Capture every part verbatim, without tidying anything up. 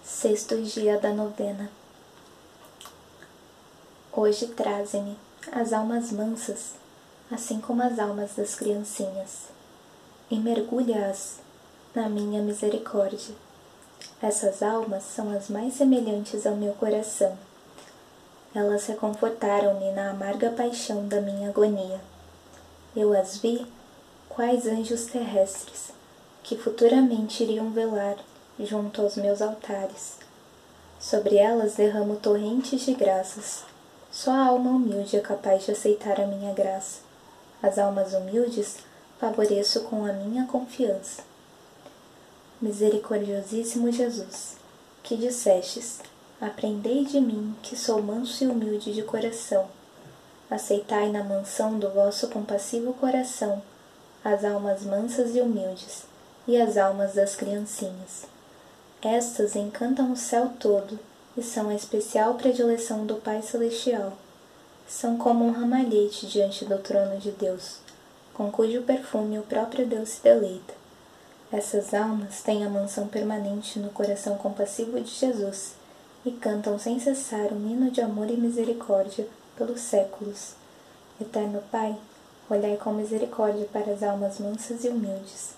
Sexto dia da novena. Hoje trazem-me as almas mansas, assim como as almas das criancinhas, e mergulha-as na minha misericórdia. Essas almas são as mais semelhantes ao meu coração. Elas reconfortaram-me na amarga paixão da minha agonia. Eu as vi quais anjos terrestres, que futuramente iriam velar junto aos meus altares. Sobre elas derramo torrentes de graças. Só a alma humilde é capaz de aceitar a minha graça. As almas humildes favoreço com a minha confiança. Misericordiosíssimo Jesus, que dissestes: aprendei de mim, que sou manso e humilde de coração. Aceitai na mansão do vosso compassivo coração as almas mansas e humildes, e as almas das criancinhas. Estas encantam o céu todo e são a especial predileção do Pai Celestial. São como um ramalhete diante do trono de Deus, com cujo perfume o próprio Deus se deleita. Essas almas têm a mansão permanente no coração compassivo de Jesus e cantam sem cessar um hino de amor e misericórdia pelos séculos. Eterno Pai, olhai com misericórdia para as almas mansas e humildes,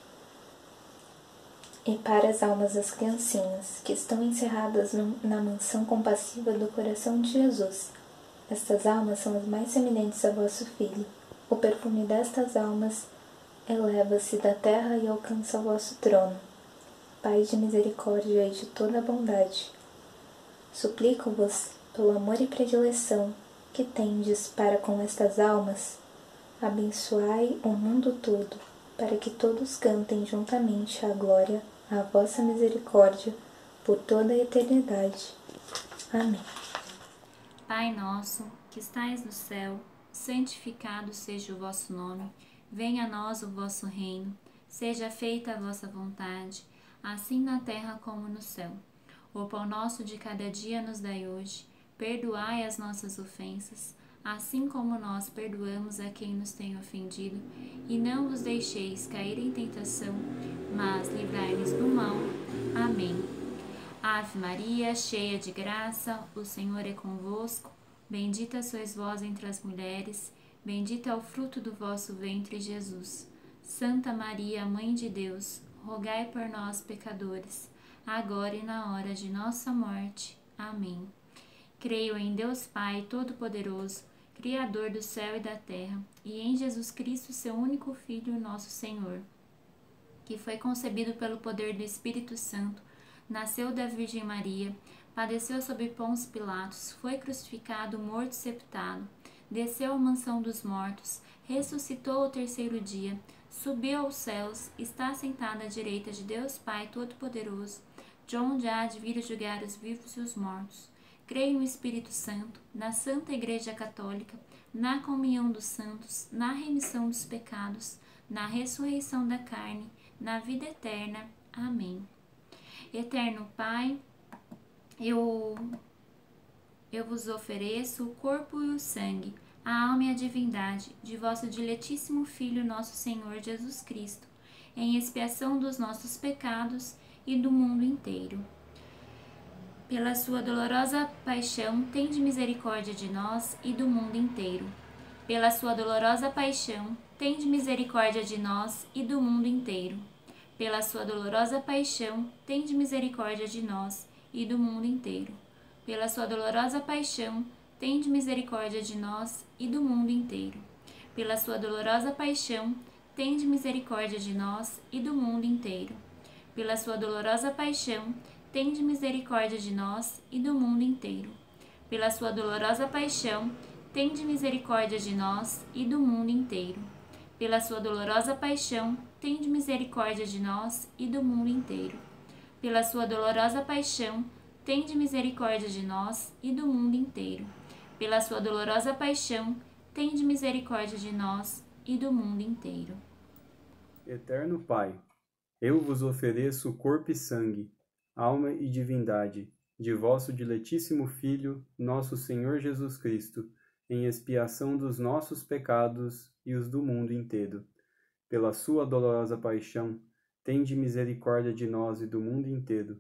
e para as almas das criancinhas, que estão encerradas na mansão compassiva do coração de Jesus. Estas almas são as mais semelhantes a vosso Filho. O perfume destas almas eleva-se da terra e alcança o vosso trono. Pai de misericórdia e de toda a bondade, suplico-vos, pelo amor e predileção que tendes para com estas almas, abençoai o mundo todo, para que todos cantem juntamente a glória a vossa misericórdia por toda a eternidade. Amém. Pai nosso, que estais no céu, santificado seja o vosso nome. Venha a nós o vosso reino. Seja feita a vossa vontade, assim na terra como no céu. O pão nosso de cada dia nos dai hoje. Perdoai as nossas ofensas, assim como nós perdoamos a quem nos tem ofendido, e não vos deixeis cair em tentação, mas livrai-nos do mal. Amém. Ave Maria, cheia de graça, o Senhor é convosco. Bendita sois vós entre as mulheres, bendito é o fruto do vosso ventre, Jesus. Santa Maria, Mãe de Deus, rogai por nós, pecadores, agora e na hora de nossa morte. Amém. Creio em Deus Pai Todo-Poderoso, Criador do céu e da terra, e em Jesus Cristo, seu único Filho, nosso Senhor, que foi concebido pelo poder do Espírito Santo, nasceu da Virgem Maria, padeceu sob Pôncio Pilatos, foi crucificado, morto e sepultado, desceu à mansão dos mortos, ressuscitou ao terceiro dia, subiu aos céus, está sentado à direita de Deus Pai Todo-Poderoso, de onde há de vir julgar os vivos e os mortos. Creio no Espírito Santo, na Santa Igreja Católica, na comunhão dos santos, na remissão dos pecados, na ressurreição da carne, na vida eterna. Amém. Eterno Pai, eu, eu vos ofereço o corpo e o sangue, a alma e a divindade de vosso diletíssimo Filho, nosso Senhor Jesus Cristo, em expiação dos nossos pecados e do mundo inteiro. Pela sua dolorosa paixão, tende misericórdia de nós e do mundo inteiro. Pela sua dolorosa paixão, tende misericórdia de nós e do mundo inteiro. Pela sua dolorosa paixão, tende misericórdia de nós e do mundo inteiro. Pela sua dolorosa paixão, tende misericórdia de nós e do mundo inteiro. Pela sua dolorosa paixão, tende misericórdia de nós e do mundo inteiro. Pela sua dolorosa paixão, tende misericórdia de nós e do mundo inteiro. Pela sua dolorosa paixão, tende misericórdia de nós e do mundo inteiro. Pela sua dolorosa paixão, tende misericórdia de nós e do mundo inteiro. Pela sua dolorosa paixão, tende misericórdia de nós e do mundo inteiro. Pela sua dolorosa paixão, tende misericórdia de nós e do mundo inteiro. Eterno Pai, eu vos ofereço corpo e sangue, alma e divindade de vosso diletíssimo Filho, nosso Senhor Jesus Cristo, em expiação dos nossos pecados e os do mundo inteiro. Pela sua dolorosa paixão, tende misericórdia de nós e do mundo inteiro.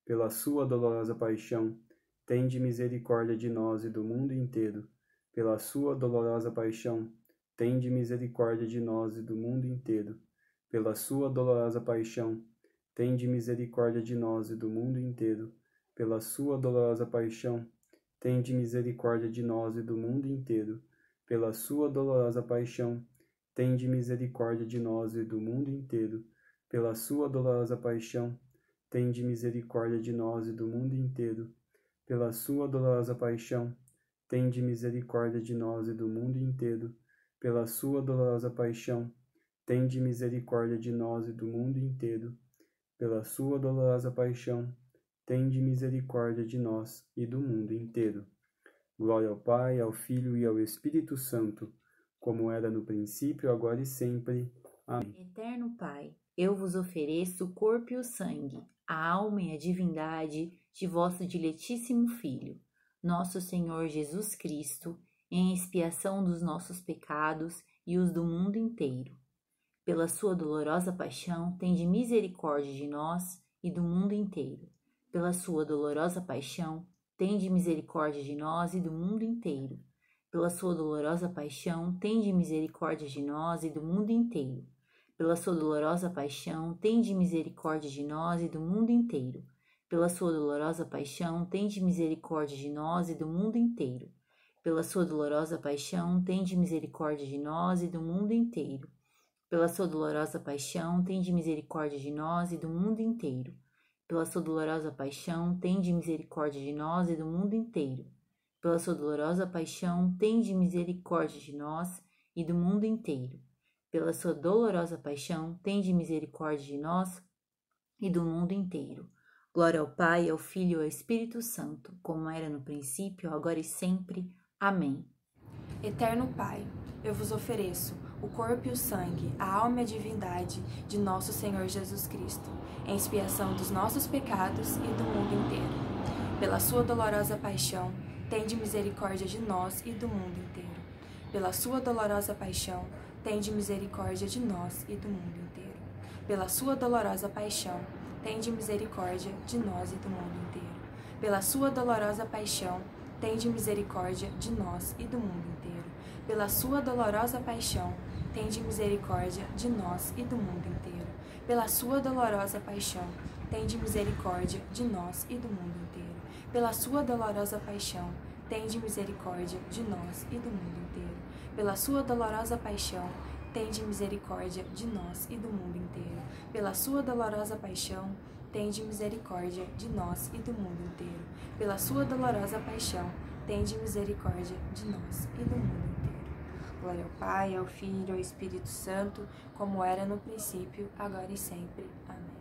pela sua dolorosa paixão, tende misericórdia de nós e do mundo inteiro. Pela sua dolorosa paixão, tende misericórdia de nós e do mundo inteiro. Pela sua dolorosa paixão, tende misericórdia de nós e do mundo inteiro. Pela sua dolorosa paixão, tende misericórdia de nós e do mundo inteiro. Pela sua dolorosa paixão, tende misericórdia de nós e do mundo inteiro. Pela sua dolorosa paixão, tende misericórdia de nós e do mundo inteiro. Pela sua dolorosa paixão, tende misericórdia de nós e do mundo inteiro. Pela sua dolorosa paixão, tende misericórdia de nós e do mundo inteiro. Pela sua dolorosa paixão, tende misericórdia de nós e do mundo inteiro. Glória ao Pai, ao Filho e ao Espírito Santo, como era no princípio, agora e sempre. Amém. Eterno Pai, eu vos ofereço o corpo e o sangue, a alma e a divindade de vosso diletíssimo Filho, nosso Senhor Jesus Cristo, em expiação dos nossos pecados e os do mundo inteiro. Pela sua dolorosa paixão, tende misericórdia de nós e do mundo inteiro. Pela sua dolorosa paixão, tende misericórdia de nós e do mundo inteiro. Pela sua dolorosa paixão, tende misericórdia de nós e do mundo inteiro. Pela sua dolorosa paixão, tende misericórdia de nós e do mundo inteiro. Pela sua dolorosa paixão, tende misericórdia de nós e do mundo inteiro. Pela sua dolorosa paixão, tende misericórdia de nós e do mundo inteiro. Pela sua dolorosa paixão, tende misericórdia de nós e do mundo inteiro. Pela sua dolorosa paixão, tende misericórdia de nós e do mundo inteiro. Pela sua dolorosa paixão, tende misericórdia de nós e do mundo inteiro. Pela sua dolorosa paixão, tende misericórdia de nós e do mundo inteiro. Glória ao Pai, ao Filho e ao Espírito Santo, como era no princípio, agora e sempre. Amém. Eterno Pai, eu vos ofereço o corpo e o sangue, a alma e a divindade de nosso Senhor Jesus Cristo, em expiação dos nossos pecados e do mundo inteiro. Pela sua dolorosa paixão, tende misericórdia de nós e do mundo inteiro. Pela sua dolorosa paixão, tende misericórdia de nós e do mundo inteiro. Pela sua dolorosa paixão, tende misericórdia de nós e do mundo inteiro. Pela sua dolorosa paixão, tende misericórdia de nós e do mundo inteiro. Pela sua dolorosa paixão, tende misericórdia de nós e do mundo inteiro. Pela sua dolorosa paixão, tende misericórdia de nós e do mundo inteiro. Pela sua dolorosa paixão, tende misericórdia de nós e do mundo inteiro. Pela sua dolorosa paixão, tende misericórdia de nós e do mundo inteiro. Pela sua dolorosa paixão, tende misericórdia de nós e do mundo inteiro. Pela sua dolorosa paixão, tende misericórdia de nós e do mundo inteiro. Glória ao Pai, ao Filho e ao Espírito Santo, como era no princípio, agora e sempre. Amém.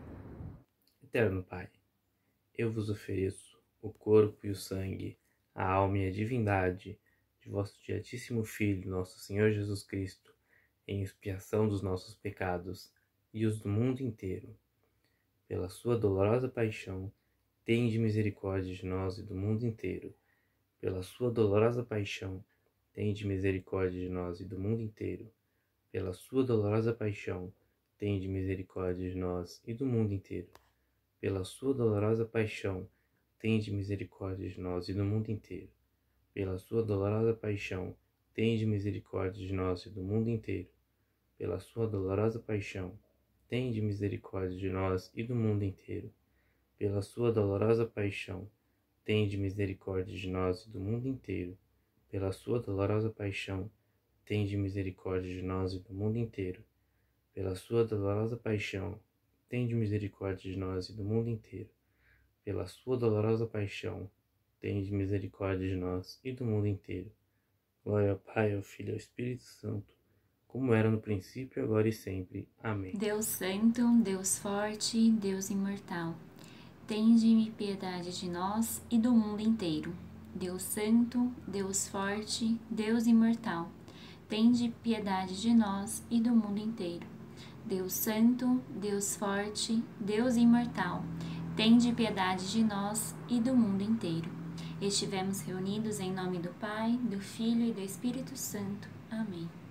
Eterno Pai, eu vos ofereço o corpo e o sangue, a alma e a divindade de vosso diletíssimo Filho, nosso Senhor Jesus Cristo, em expiação dos nossos pecados e os do mundo inteiro. Pela sua dolorosa paixão, tende misericórdia de nós e do mundo inteiro. Pela sua dolorosa paixão, tende misericórdia de nós e do mundo inteiro. Pela sua dolorosa paixão, tende misericórdia de nós e do mundo inteiro. Pela sua dolorosa paixão, tende misericórdia de nós e do mundo inteiro. Pela sua dolorosa paixão, tende misericórdia de nós e do mundo inteiro. Pela sua dolorosa paixão, tende misericórdia de nós e do mundo inteiro. Pela sua dolorosa paixão, tende misericórdia de nós e do mundo inteiro. Pela sua dolorosa paixão, tende misericórdia de nós e do mundo inteiro. Pela sua dolorosa paixão, tende misericórdia de nós e do mundo inteiro. Pela sua dolorosa paixão, tende misericórdia de nós e do mundo inteiro. Glória ao Pai, ao Filho e ao Espírito Santo, como era no princípio, agora e sempre. Amém. Deus Santo, Deus Forte, Deus Imortal, tende piedade de nós e do mundo inteiro. Deus Santo, Deus Forte, Deus Imortal, tende piedade de nós e do mundo inteiro. Deus Santo, Deus Forte, Deus Imortal, tende piedade de nós e do mundo inteiro. Estivemos reunidos em nome do Pai, do Filho e do Espírito Santo. Amém.